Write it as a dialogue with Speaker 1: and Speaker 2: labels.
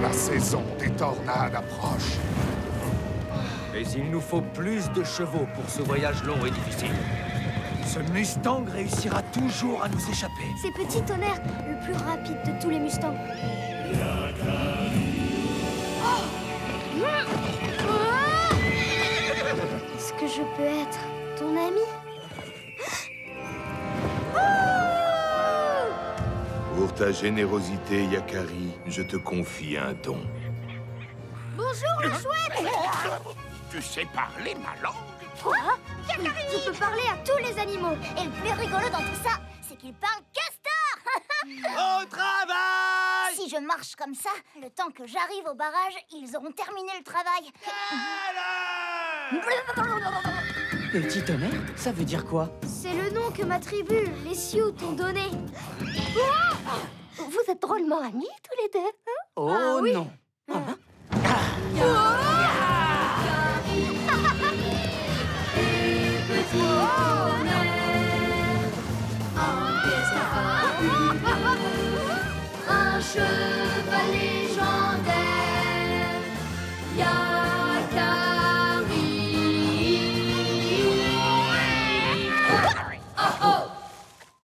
Speaker 1: La saison des tornades approche.
Speaker 2: Mais il nous faut plus de chevaux pour ce voyage long et difficile. Ce Mustang réussira toujours à nous échapper.
Speaker 3: C'est Petit Tonnerre, le plus rapide de tous les Mustangs. Est-ce que je peux être ton ami?
Speaker 4: Pour ta générosité, Yakari, je te confie un don.
Speaker 3: Bonjour, le chouette!
Speaker 1: Tu sais parler ma langue?
Speaker 3: Quoi? Je peux parler à tous les animaux. Et le plus rigolo dans tout ça, c'est qu'il parle castor.
Speaker 2: Au travail!
Speaker 3: Si je marche comme ça, le temps que j'arrive au barrage, ils auront terminé le travail.
Speaker 5: Petit Tonnerre, ça veut dire quoi?
Speaker 3: C'est le nom que ma tribu, les Sioux, t'ont donné. Vous êtes drôlement amis, tous les deux, hein?
Speaker 5: Oh
Speaker 3: Ah, oui.
Speaker 5: non!
Speaker 3: Un cheval